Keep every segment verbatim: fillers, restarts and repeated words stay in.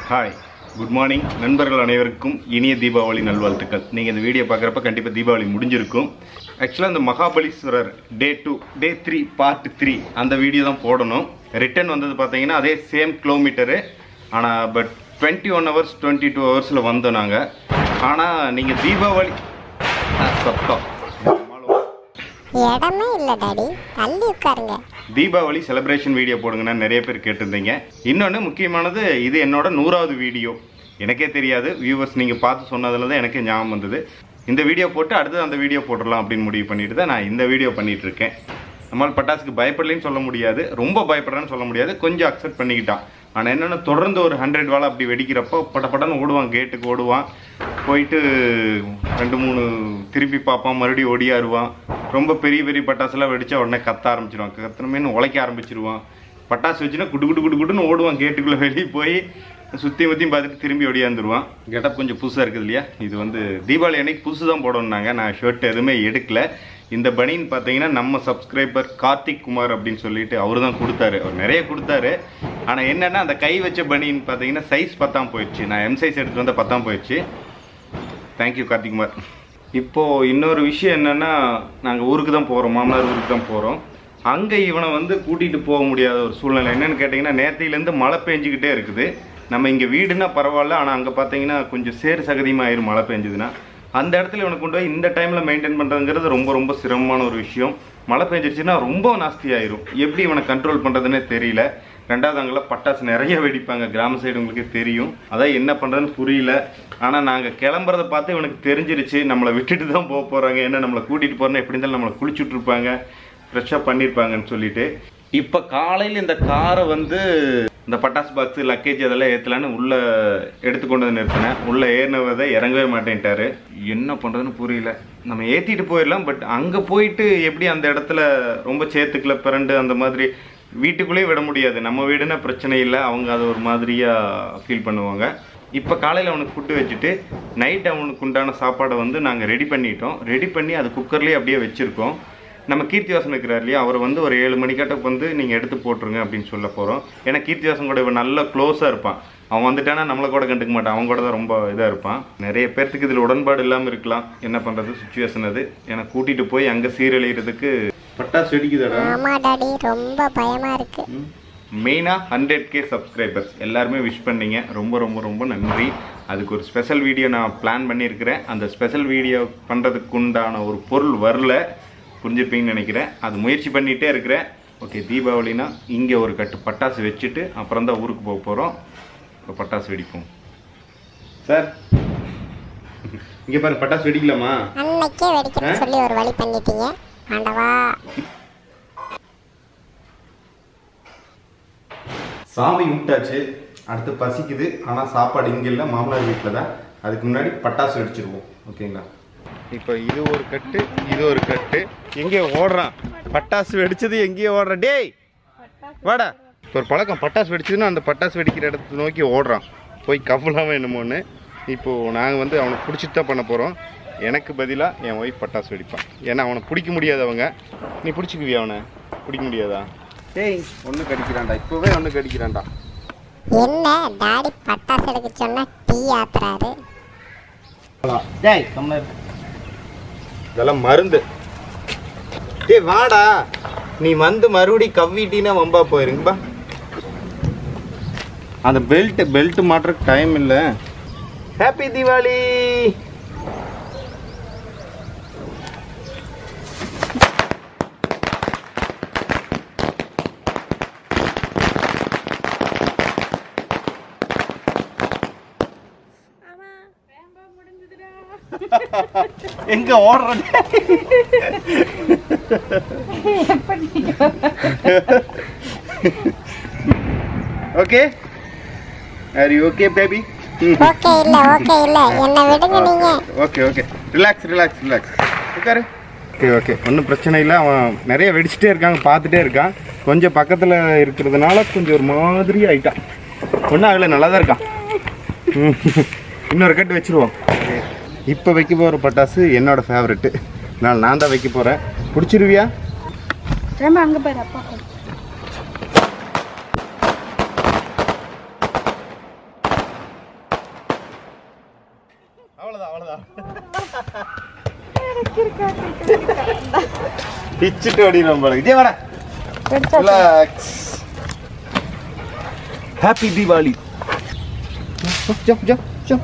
Hi, good morning நண்பர்கள் அனைவருக்கும் இனிய தீபாவளி நல்வாழ்த்துக்கள். நீங்கள் இந்த வீடியோ பார்க்குறப்ப கண்டிப்பாக தீபாவளி முடிஞ்சிருக்கும். ஆக்சுவலாக இந்த Mahabaleshwar day two day three part three அந்த வீடியோ தான் போடணும். ரிட்டன் வந்தது பார்த்தீங்கன்னா அதே சேம் கிலோமீட்டரு, ஆனால் but twenty one hours twenty two ஹவர்ஸில் வந்தோம் நாங்கள். ஆனால் நீங்கள் தீபாவளி சத்தம் இடமே இல்லை டாடி, தள்ளி உட்காருங்க. தீபாவளி செலிப்ரேஷன் வீடியோ போடுங்கன்னா நிறைய பேர் கேட்டிருந்தீங்க. இன்னொன்று முக்கியமானது, இது என்னோட நூறாவது வீடியோ. எனக்கே தெரியாது, வியூவர்ஸ் நீங்கள் பார்த்து சொன்னதில் தான் எனக்கு ஞாபகம் வந்தது. இந்த வீடியோ போட்டு அடுத்து அந்த வீடியோ போடலாம் அப்படின்னு முடிவு பண்ணிட்டு தான் நான் இந்த வீடியோ பண்ணிகிட்ருக்கேன். நம்மளால் பட்டாசுக்கு பயப்படலைன்னு சொல்ல முடியாது, ரொம்ப பயப்படுறேன்னு சொல்ல முடியாது, கொஞ்சம் அக்செப்ட் பண்ணிக்கிட்டான். ஆனால் என்னென்னா தொடர்ந்து ஒரு ஹண்ட்ரட் வாழை அப்படி வெடிக்கிறப்போ பட்ட பட்டன்னு ஓடுவான், கேட்டுக்கு ஓடுவான், போயிட்டு ரெண்டு மூணு திருப்பி பார்ப்பான், மறுபடியும் ஓடியாருவான். ரொம்ப பெரிய பெரிய பட்டாசுலாம் வெடித்தா உடனே கத்த ஆரம்பிச்சிருவான், கத்தனமேனு உழைக்க ஆரம்பிச்சிருவான். பட்டாசு வச்சுன்னா குடு குடு குடு குடுன்னு ஓடுவான், கேட்டுக்குள்ளே வெளியே போய் சுற்றி முற்றியும் பார்த்துட்டு திரும்பி ஓடியாந்துருவான். கெட்டப் கொஞ்சம் புதுசாக இருக்குது இல்லையா? இது வந்து தீபாவளி அன்னைக்கு புதுசு தான் போடணுன்னாங்க. நான் ஷர்ட் எதுவுமே எடுக்கல. இந்த பனின்னு பார்த்தீங்கன்னா நம்ம சப்ஸ்கிரைபர் கார்த்திக் குமார் அப்படின்னு சொல்லிட்டு அவர் தான் கொடுத்தாரு. அவர் நிறைய கொடுத்தாரு. ஆனால் என்னென்னா அந்த கை வச்ச பனின்னு பார்த்தீங்கன்னா சைஸ் பத்தாம் போயிடுச்சு. நான் எம் சைஸ் எடுத்துகிட்டு வந்தால் பத்தாம் போயிடுச்சு. தேங்க்யூ கார்த்திக் குமார். இப்போது இன்னொரு விஷயம் என்னென்னா, நாங்கள் ஊருக்கு தான் போகிறோம், மாமனார் ஊருக்கு தான் போகிறோம். அங்கே இவனை வந்து கூட்டிகிட்டு போக முடியாத ஒரு சூழ்நிலை. என்னென்னு கேட்டிங்கன்னா, நேற்றையிலேருந்து மழை பெஞ்சிக்கிட்டே இருக்குது. நம்ம இங்கே வீடுனா பரவாயில்ல, ஆனால் அங்கே பார்த்தீங்கன்னா கொஞ்சம் சேறு சகதியமாக ஆயிரும் மழை பெஞ்சதுன்னா. அந்த இடத்துல இவனை கொண்டு போய் இந்த டைமில் மெயின்டைன் பண்ணுறதுங்கிறது ரொம்ப ரொம்ப சிரமமான ஒரு விஷயம். மழை பெஞ்சிருச்சுன்னா ரொம்ப நாஸ்தி ஆயிரும். எப்படி இவனை கண்ட்ரோல் பண்ணுறதுன்னே தெரியல. ரெண்டாவது அங்கெல்லாம் பட்டாசு நிறைய வெடிப்பாங்க, கிராம சைடு உங்களுக்கே தெரியும். அதான் என்ன பண்ணுறதுன்னு புரியல. ஆனால் நாங்கள் கிளம்புறத பார்த்து இவனுக்கு தெரிஞ்சிருச்சு, நம்மளை விட்டுட்டு தான் போக போகிறாங்க. ஏன்னா நம்மளை கூட்டிகிட்டு போகிறோன்னா எப்படி இருந்தாலும் நம்மளை குளிச்சுட்ருப்பாங்க, ஃப்ரெஷ்ஷாக பண்ணியிருப்பாங்கன்னு சொல்லிட்டு. இப்போ காலையில் இந்த காரை வந்து இந்த பட்டாசு பாக்ஸு லக்கேஜ் அதெல்லாம் ஏற்றலான்னு உள்ளே எடுத்துக்கொண்டு வந்து நிறுத்தினேன். உள்ளே ஏறினதை இறங்கவே மாட்டேன்ட்டாரு. என்ன பண்ணுறதுன்னு புரியல. நம்ம ஏற்றிட்டு போயிடலாம், பட் அங்கே போயிட்டு எப்படி அந்த இடத்துல ரொம்ப சேத்துக்குள்ள பிறண்டு அந்த மாதிரி வீட்டுக்குள்ளேயே விட முடியாது. நம்ம வீடுனா பிரச்சனை இல்லை, அவங்க அதை ஒரு மாதிரியாக ஃபீல் பண்ணுவாங்க. இப்போ காலையில் அவனுக்கு ஃபுட்டு வச்சுட்டு நைட் அவனுக்கு உண்டான சாப்பாடை வந்து நாங்கள் ரெடி பண்ணிட்டோம். ரெடி பண்ணி அது குக்கர்லேயே அப்படியே வச்சுருக்கோம். நம்ம கீர்த்திவாசன் இருக்கிறார் இல்லையா, அவர் வந்து ஒரு ஏழு மணிக்காட்டக்கு வந்து நீங்கள் எடுத்து போட்டுருங்க அப்படின்னு சொல்ல போகிறோம். ஏன்னா கீர்த்திவாசன் கூட இவன் நல்லா க்ளோஸாக இருப்பான். அவன் வந்துட்டானா நம்மளை கூட கண்டுக்க மாட்டான், அவன் கூட தான் ரொம்ப இதாக இருப்பான். நிறைய பேர்த்துக்கு இதில் உடன்பாடு இல்லாமல் இருக்கலாம். என்ன பண்ணுறது, சுச்சுவேஷன் அது. ஏன்னா கூட்டிகிட்டு போய் அங்கே சீரழிகிறதுக்கு பட்டாசு வெடிக்குதாடா. ஆமா டாடி, ரொம்ப பயமா இருக்கு. மெயினாக ஹண்ட்ரட் கே சப்ஸ்கிரைபர்ஸ் எல்லாருமே விஷ் பண்ணீங்க, ரொம்ப ரொம்ப ரொம்ப நன்றி. அதுக்கு ஒரு ஸ்பெஷல் வீடியோ நான் பிளான் பண்ணியிருக்கிறேன். அந்த ஸ்பெஷல் வீடியோ பண்ணுறதுக்கு உண்டான ஒரு பொருள் வரல, புரிஞ்சுப்பீங்கன்னு நினைக்கிறேன். அது முயற்சி பண்ணிகிட்டே இருக்கிறேன். ஓகே, தீபாவளினா இங்கே ஒரு கட்டு பட்டாசு வச்சுட்டு அப்புறம் தான் ஊருக்கு போக போகிறோம். இப்போ பட்டாசு வெடிப்போம். சார் இங்கே பாருங்க, பட்டாசு வெடிக்கலாமா? அன்னைக்கே வெடிக்கணும்னு சொல்லி ஒரு வழி பண்ணிட்டீங்க ஆண்டவா. சாமி விட்டாச்சு, அடுத்து பசிக்குது. ஆனால் சாப்பாடு இங்கே இல்லை, மாமனார் வீட்டில் தான். அதுக்கு முன்னாடி பட்டாசு வெடிச்சிருவோம். ஓகேங்களா? இப்போ இது ஒரு கட்டு, இது ஒரு கட்டு. எங்கே ஓடுறான்? பட்டாசு வெடிச்சது எங்கேயோ ஓடுறான். டேய் வாடா. இப்போ ஒரு பழக்கம், பட்டாசு வெடிச்சதுன்னா அந்த பட்டாசு வெடிக்கிற இடத்த நோக்கி ஓடுறான், போய் கவலாமல் என்னமோன்னு. இப்போது நாங்கள் வந்து அவனை பிடிச்சிட்டு தான் பண்ண போகிறோம். எனக்கு பதிலாக என் ஒய்ஃப் பட்டாசு வெடிப்பான். ஏன்னா அவனை பிடிக்க முடியாது. அவங்க நீ பிடிச்சிக்குவியா? அவனை பிடிக்க முடியாதா? டேய் ஒன்று கடிக்கிறான்டா, இப்போவே ஒன்று கடிக்கிறான்டா. என்ன டாடி பட்டாசு எடுக்க சொன்னா டீ ஆத்துறாரு. டேய் கம்னர், இதெல்லாம் மருந்து. டேய் வாடா, நீ வந்து மறுபடி கவ்விட்டினா வம்பா போயிருங்கப்பா. அந்த பெல்ட் பெல்ட் மாட்டுறதுக்கு டைம் இல்லை. ஹாப்பி தீபாவளி. எங்க ஓடுற? Okay, are you okay baby? Okay இல்ல, ஓகே இல்ல, என்ன விடுங்க நீங்க. Okay okay, relax relax relax, உட்காரு. ஓகே ஓகே, ஒன்றும் பிரச்சனை இல்லை. அவன் நிறைய வெடிச்சிட்டே இருக்காங்க, பார்த்துட்டே இருக்கான். கொஞ்சம் பக்கத்தில் இருக்கிறதுனால கொஞ்சம் ஒரு மாதிரி ஆயிட்டான். ஒன்றும் ஆகலை, நல்லா தான் இருக்கான். இன்னொரு கட்டு வச்சுருவோம். இப்போ வைக்க போகிற பட்டாசு என்னோட ஃபேவரெட்டு, நான் நான் தான் வைக்க போகிறேன். பிடிச்சிருவியா? அங்கே பாரு அப்பா. பிச்சுட்டு ஓடிடும் போல. இதே வர ரிலாக்ஸ். ஹாப்பி தீபாவளி. ஜம் ஜம் ஜம்.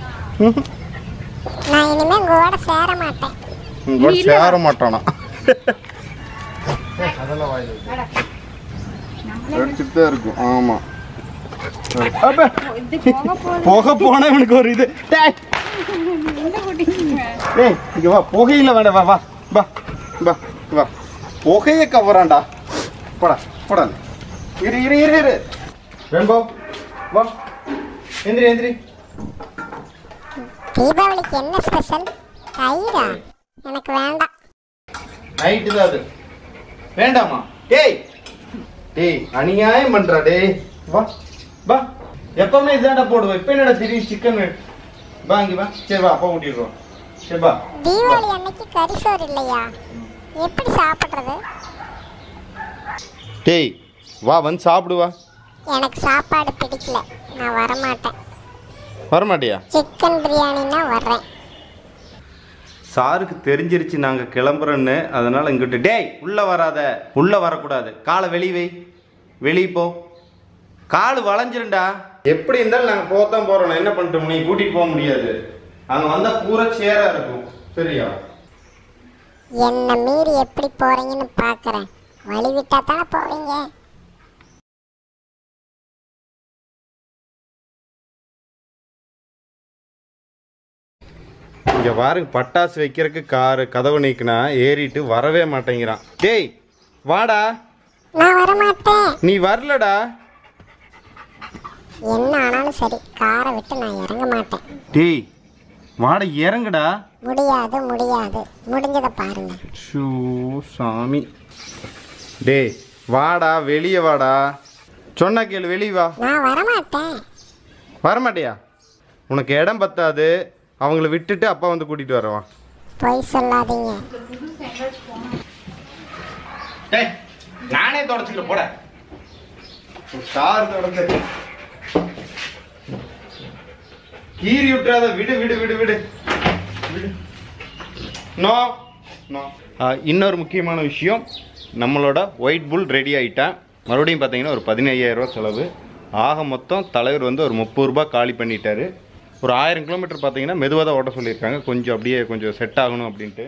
நான் இனிமே உங்களோட சேர மாட்டேன். உங்களோட சேர மாட்டானா? அதெல்லாம் வாயில எடுத்துட்டு தான் இருக்கும். ஆமா புகை போனா இவனுக்கு ஒரு இது. இங்க வா, புகையில வேண்டாம். வா வா வா வா வா. புகைய கவராண்டா. போடா போடா. இரு இரு இரு இரு. ரெம்போ வா. எந்திரி எந்திரி. தீபாவளிக்கு என்ன ஸ்பெஷல்? தயிரா? எனக்கு வேண்டாம். நைட்டு தான் அது. வேண்டாமா? டேய் டேய் அநியாயம் பண்றா. டேய் வா வா. எப்பவுமே இதாண்டா போடுவோம். இப்ப என்னடா திடீர் சிக்கன்? வா இங்க வா. சரி வா, அப்பா ஊட்டிடுறோம். சரி வா. தீபாவளி அன்னைக்கு கறிசோறு இல்லையா? எப்படி சாப்பிடுறது? டேய் வா, வந்து சாப்பிடுவா. எனக்கு சாப்பாடு பிடிக்கல, நான் வரமாட்டேன். வரமாட்டியா? சிக்கன் பிரியாணின்னா வர்றேன். சாருக்கு தெரிஞ்சிருச்சு நாங்க கிளம்புறோன்னு, அதனால இங்கிட்டு டேய் உள்ள வராத, உள்ள வரக்கூடாது. காலை வெளியே வை, வெளியே போ. கால் வளைஞ்சிருண்டா. எப்படி இருந்தாலும் நாங்க போத்தான் போறோம். என்ன பண்ணிட்டோம்? நீ கூட்டிட்டு போக முடியாது. அங்க வந்தா பூரா சேரா இருக்கும். சரியா? என்ன மீறி எப்படி போறீங்கன்னு பாக்குறேன். வழி விட்டா தானே போவீங்க. இங்க பாருங்க, பட்டாசு வைக்கிறதுக்கு காரு கதவு நீக்கினா ஏறிட்டு வரவே மாட்டேங்கிறான். டேய் வாடா. நான் வரமாட்டேன். நீ வரலடா. என்ன ஆனாலும் சரி, காரை விட்டு நான் இறங்க மாட்டேன். டேய் வாடா, இறங்குடா. முடியாது முடியாது, முடிஞ்சதை பாருங்க. ஷூ சாமி. டேய் வாடா, வெளியே வாடா. சொன்னா கேளு, வெளியே வா. நான் வரமாட்டேன். வரமாட்டியா? உனக்கு இடம் பத்தாது. அவங்கள விட்டுட்டு அப்பா வந்து கூட்டிட்டு வரவா. பொய் சொல்லாதீங்க. டேய் நானே தொடச்சுக்கிறேன். போட சார் தொடச்சு கீறி விட்டுறாத. விடு விடு விடு விடு விடு. No no. இன்னொரு முக்கியமான விஷயம், நம்மளோட ஒயிட் புல் ரெடி ஆகிட்டான். மறுபடியும் பார்த்தீங்கன்னா ஒரு பதினையாயிரம் ரூபா செலவு. ஆக மொத்தம் தலைவர் வந்து ஒரு முப்பது ரூபா காலி பண்ணிட்டாரு. ஒரு ஆயிரம் கிலோமீட்டர் பார்த்தீங்கன்னா மெதுவாக தான் ஓட்ட சொல்லியிருக்காங்க. கொஞ்சம் அப்படியே கொஞ்சம் செட் ஆகணும் அப்படின்ட்டு.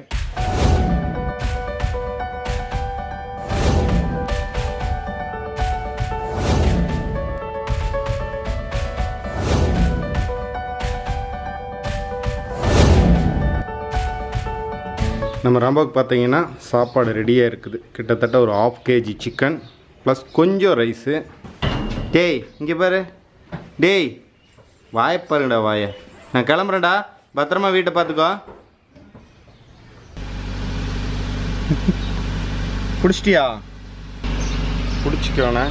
நம்ம ரம்பாவுக்கு பார்த்தீங்கன்னா சாப்பாடு ரெடியாக இருக்குது. கிட்டத்தட்ட ஒரு ஆஃப் கேஜி சிக்கன் ப்ளஸ் கொஞ்சம் ரைஸு. டேய் இங்கே பாரு. டேய் வாயப்பாருங்கடா வாய. நான் கிளம்புறேன்டா, பத்திரமா வீட்டை பார்த்துக்கோ. பிடிச்சிட்டியா? பிடிச்சிக்கோண்ணே.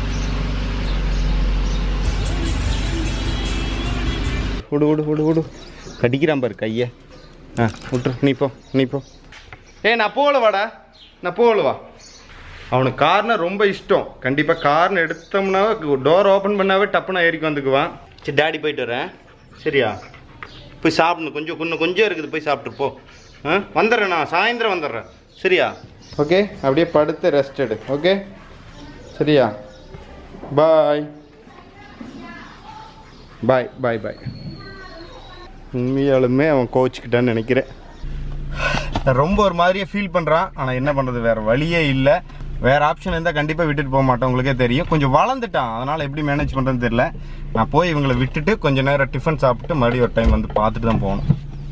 விடு விடு விடு விடு. கடிக்கிறான் பாரு கையை. ஆ விட்டுரு. நீ போ நீ போ. ஏ நான் போகல வாடா, நான் போகல வா. அவனுக்கு கார்னால் ரொம்ப இஷ்டம். கண்டிப்பாக கார்னு எடுத்தோம்னா டோர் ஓப்பன் பண்ணாவே டப்புனா ஏறிக்கு வந்துக்குவான். சரி டாடி போயிட்டு வரேன். சரியா? போய் சாப்பிடணும். கொஞ்சம் கொஞ்சம் கொஞ்சம் இருக்குது, போய் சாப்பிட்டு போ. ஆ வந்துடுறேன், நான் சாயந்தரம் வந்துடுறேன். சரியா? ஓகே, அப்படியே படுத்து ரெஸ்ட் எடு. ஓகே சரியா? பாய் பாய் பாய் பாய். உண்மையாலுமே அவன் கோச்சிக்கிட்டான்னு நினைக்கிறேன். ரொம்ப ஒரு மாதிரியே ஃபீல் பண்ணுறான். ஆனால் என்ன பண்ணுறது, வேறு வழியே இல்லை. வேறு ஆப்ஷன் இருந்தால் கண்டிப்பாக விட்டுட்டு போக மாட்டேன். உங்களுக்கே தெரியும், கொஞ்சம் வளர்ந்துட்டான். அதனால் எப்படி மேனேஜ் பண்ணுறதுன்னு தெரியல. நான் போய் இவங்களை விட்டுட்டு கொஞ்சம் நேரம் டிஃபன் சாப்பிட்டு மறுபடியும் ஒரு டைம் வந்து பார்த்துட்டு தான் போகணும்.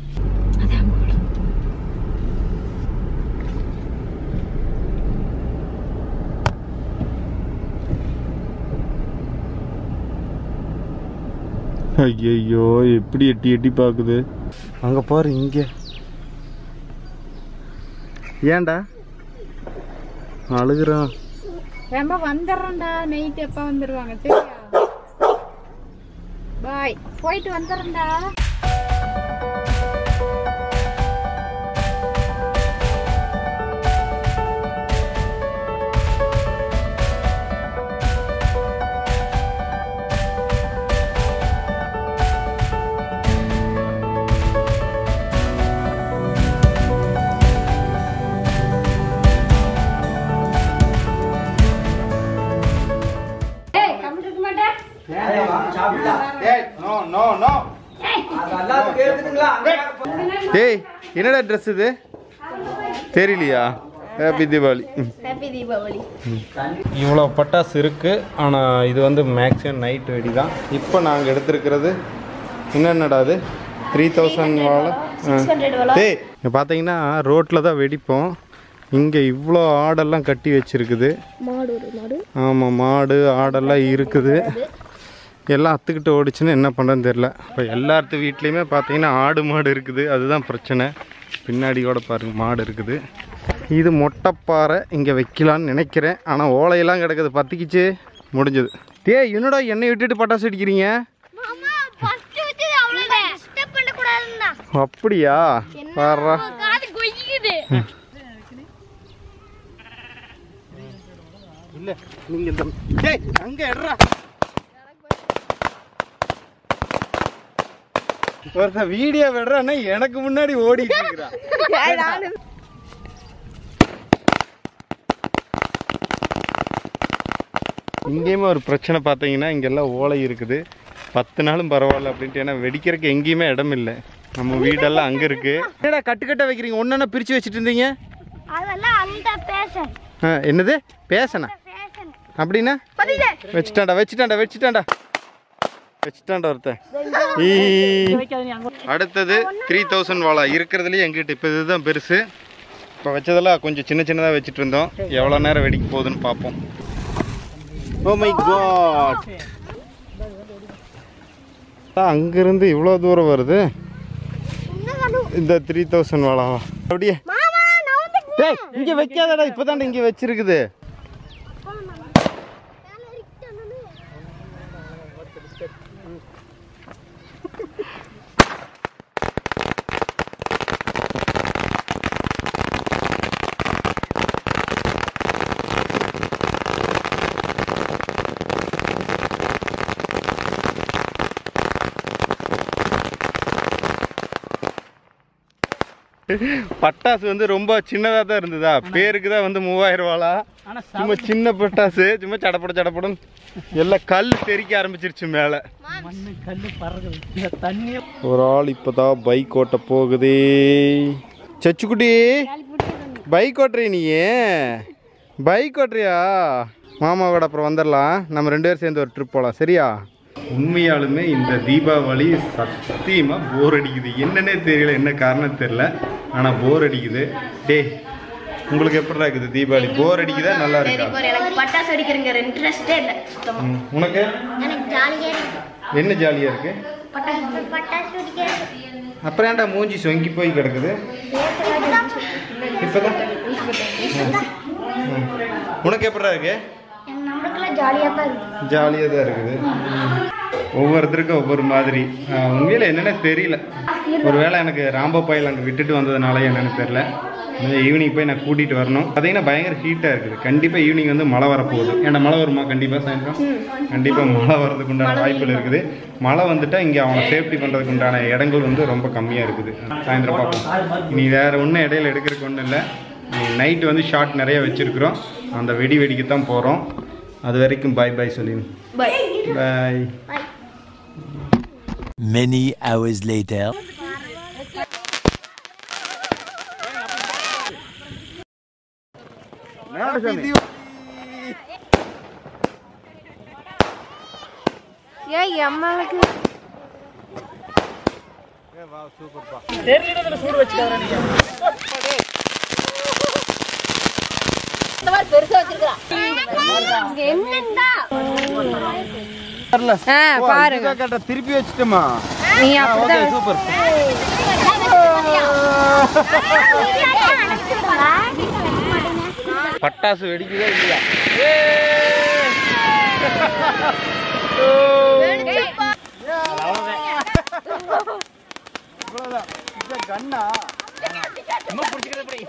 ஐயோ எப்படி எட்டி எட்டி பார்க்குது. அங்கே பாரு, இங்கே. ஏன்டா அழுகுறான்? ரொம்ப வந்துடுறேன்டா. நைட் எப்போ வந்துடுவாங்க சரியா? பாய், போயிட்டு வந்துடுறேன்டா. டேய் என்னடா ட்ரெஸ் இது தெரியலையா? ஹாப்பி தீபாவளி. ஹாப்பி தீபாவளி. இவ்வளோ பட்டாசு இருக்குது, ஆனால் இது வந்து மேக்ஸிமம் நைட் வெடி தான். இப்போ நாங்கள் எடுத்துருக்கிறது என்னென்னடா அது த்ரீ தௌசண்ட் வாழை. டேய் இங்கே பார்த்தீங்கன்னா ரோட்டில் தான் வெடிப்போம். இங்கே இவ்வளோ ஆடெல்லாம் கட்டி வச்சுருக்குது. ஆமாம், மாடு ஆடெல்லாம் இருக்குது. எல்லாம் அத்துக்கிட்டு ஓடிச்சுன்னு என்ன பண்ணுறதுன்னு தெரில. இப்போ எல்லாத்து வீட்லேயுமே பார்த்தீங்கன்னா ஆடு மாடு இருக்குது. அதுதான் பிரச்சனை. பின்னாடியோட பாருங்கள் மாடு இருக்குது. இது மொட்டைப்பாறை இங்கே வைக்கலான்னு நினைக்கிறேன். ஆனால் ஓலையெல்லாம் கிடக்குது, பற்றிக்கிச்சு முடிஞ்சது. டே என்னடா எண்ணெய் விட்டுட்டு பட்டாசு அடிக்கிறீங்க? அப்படியா? பாரா இல்ல நீங்க இந்த டேய் அங்க எட்றா ஒருத்த வீடியோ விடுறான்னா எனக்கு முன்னாடி ஓடிட்டு இருக்கா. இங்கேயுமே ஒரு பிரச்சனை பார்த்தீங்கன்னா இங்கெல்லாம் ஓலை இருக்குது. பத்து நாளும் பரவாயில்ல அப்படின்ட்டு, ஏன்னா வெடிக்கிறதுக்கு எங்கேயுமே இடம் இல்லை. நம்ம வீடெல்லாம் அங்கே இருக்கு. என்னடா கட்டுக்கட்ட வைக்கிறீங்க? ஒன்னொன்னா பிரித்து வச்சுட்டு இருந்தீங்க. என்னது பேசனா? அப்படின்னா வச்சுட்டாண்டா வச்சுட்டாண்டா வச்சுட்டாண்டா வச்சுட்டாண்டா ஒருத்தன். அடுத்தது த்ரீ தௌசண்ட் வாழா இருக்கிறதுலேயே எங்கிட்ட இப்போ இதுதான் பெருசு. இப்போ வச்சதெல்லாம் கொஞ்சம் சின்ன சின்னதாக வச்சுட்டு இருந்தோம். எவ்வளோ நேரம் வெடிக்க போகுதுன்னு பார்ப்போம். ஓ மை காட், அங்கிருந்து இவ்வளோ தூரம் வருது இந்த த்ரீ தௌசண்ட் வாழாவா? அப்படியே இங்கே வைக்காதடா, இப்போதான்டா இங்கே வச்சிருக்குது. பட்டாசு வந்து ரொம்ப சின்னதாக தான் இருந்ததா, பேருக்கு தான் வந்து மூவாயிரம் ரூபாலா. சும்மா சின்ன பட்டாசு, சும்மா சடப்பட சடப்படம் எல்லாம் கல் தெறிக்க ஆரம்பிச்சிருச்சு மேலே. ஒரு ஆள் இப்போதான் பைக் ஓட்ட போகுதே. சச்சுக்குட்டி பைக் ஓட்டுறிய? நீ பைக் ஓட்டுறியா? மாமாவோட அப்புறம் வந்துடலாம், நம்ம ரெண்டு பேரும் சேர்ந்து ஒரு ட்ரிப் போகலாம், சரியா? உண்மையாலுமே இந்த தீபாவளி சத்தியமாக போர் அடிக்குது. என்னன்னே தெரியல, என்ன காரணம் தெரியல, ஆனால் போர் அடிக்குது. டே உங்களுக்கு எப்படி இருக்குது தீபாவளி? போர் அடிக்குதா நல்லா இருக்கா? பட்டாசு அடிக்கிறங்க இன்ட்ரெஸ்டே இல்லை. உனக்கு என்ன ஜாலியாக இருக்கு? அப்புறம் ஏன்டா மூஞ்சி சொங்கி போய் கிடக்குது? இப்போதான் உனக்கு எப்படா இருக்கு? ஜாலியாக தான் இருக்குது. ஒவ்வொருத்தருக்கும் ஒவ்வொரு மாதிரி. உண்மையில் என்னென்ன தெரியல. ஒருவேளை எனக்கு ராம்பப்பாயில் அங்கே விட்டுட்டு வந்ததுனால என்னென்னு தெரியல. ஈவினிங் போய் நான் கூட்டிகிட்டு வரணும். பார்த்தீங்கன்னா பயங்கர ஹீட்டாக இருக்குது. கண்டிப்பாக ஈவினிங் வந்து மழை வரப்போகுது. ஏன்னா மழை வருமா? கண்டிப்பாக சாயந்தரம் கண்டிப்பாக மழை வர்றதுக்கு உண்டான வாய்ப்புகள் இருக்குது. மழை வந்துட்டால் இங்கே அவனை சேஃப்டி பண்ணுறதுக்கு உண்டான இடங்கள் வந்து ரொம்ப கம்மியாக இருக்குது. சாயந்தரம் பார்ப்போம். இனி வேறு ஒன்றும் இடையில எடுக்கிறதுக்கு ஒன்றும் இல்லை. நைட்டு வந்து ஷார்ட் நிறைய வச்சுருக்குறோம். அந்த வெடி வெடிக்கத்தான் போகிறோம். அது வரைக்கும் பாய் பாய் சொல்லிடு. பாய். Many hours later. ஏய் அம்மாளுக்கு ஏ வா சூப்பர் பா. தெரியலடா சூடு வச்சிட்டாரா நீங்க. இந்த மாதிரி பெருசா வச்சிருக்கா. என்னடா? வரல. ஆ பாருங்க. கேட்ட திருப்பி வச்சிட்டமா. நீ அப்படியே சூப்பர். பட்டாசு வெடிக்குதா இல்லையா? இவ்வளவுதான். இந்த கண்ணா இன்னும் பிடிச்சிக்கிறது எப்படி?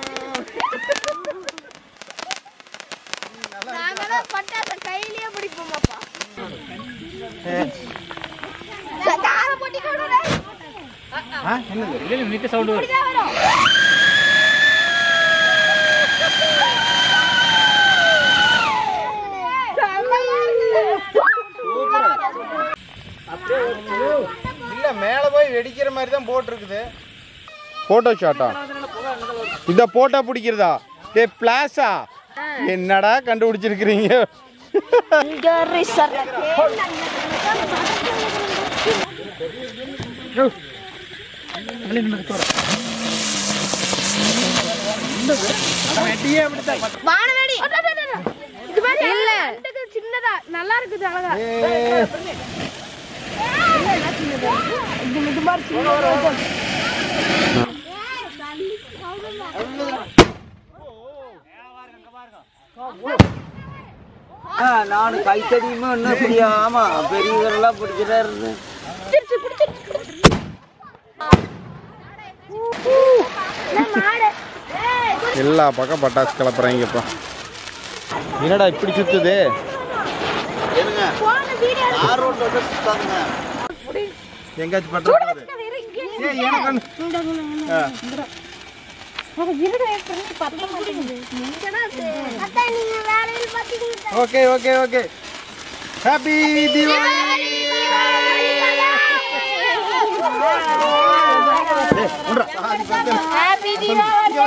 நாங்க பட்டாசு கையிலேயே பிடிப்போமாப்பா. கார போட்டி கொடுடா. ஆ என்னது? இல்ல நீட்ட சவுண்ட் வரும். சூப்பர். வெடிக்கிற மாதிரி தான் போட்டிருக்குது. போட்டோ ஷாட்டா? இத போட்டோ பிடிக்கிறதா? டே பிளாஸா? என்னடா கண்டுபிடிச்சிருக்கிறீங்க? இல்ல சின்னதா நல்லா இருக்குது அழகா. நான் கைத்தடியுமே ஒன்றும் புரியாம பெரியவரெல்லாம் பிடிக்கிறாரு. எல்லா பக்கம் பட்டாசு கிளப்புறாங்கப்பா. என்னடா இப்படி சுத்துது? எங்காச்சும் பட்டாசு okay okay okay. Happy Deepavali. Happy Deepavali.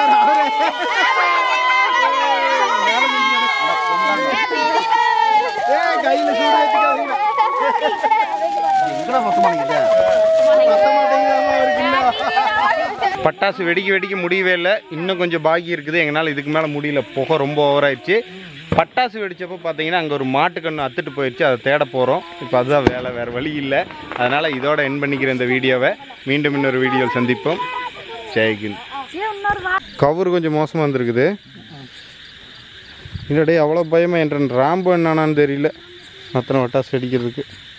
கையில சூடு வச்சுக்காதீங்க. பட்டாசு வெடிக்க வெடிக்க முடியவே இல்லை. இன்னும் கொஞ்சம் பாக்கி இருக்குது. எங்களால் இதுக்கு மேலே முடியல. புகை ரொம்ப ஓவராயிடுச்சு. பட்டாசு வெடித்தப்போ பார்த்தீங்கன்னா அங்கே ஒரு மாட்டுக்கண்ணு அத்துட்டு போயிடுச்சு. அதை தேட போகிறோம். இப்போ அதுதான் வேலை, வேறு வழி இல்லை. அதனால் இதோட என் பண்ணிக்கிற இந்த வீடியோவை மீண்டும் இன்னொரு வீடியோவில் சந்திப்போம். ஜெய்கின். கவர் கொஞ்சம் மோசமாக வந்துருக்குது. இல்லடே அவ்வளோ பயமாக என்ற ராம்பு என்னான்னு தெரியல. அத்தனை பட்டாசு வெடிக்கிறதுக்கு.